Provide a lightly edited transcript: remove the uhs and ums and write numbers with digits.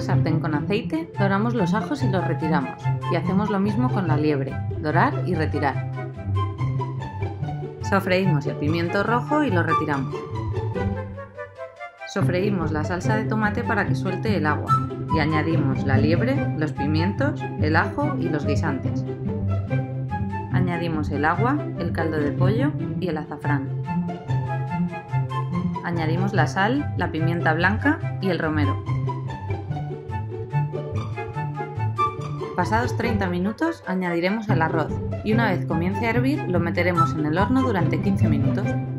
sartén con aceite, doramos los ajos y los retiramos. Y hacemos lo mismo con la liebre, dorar y retirar. Sofreímos el pimiento rojo y lo retiramos. Sofreímos la salsa de tomate para que suelte el agua y añadimos la liebre, los pimientos, el ajo y los guisantes. Añadimos el agua, el caldo de pollo y el azafrán. Añadimos la sal, la pimienta blanca y el romero. Pasados 30 minutos añadiremos el arroz y una vez comience a hervir lo meteremos en el horno durante 15 minutos.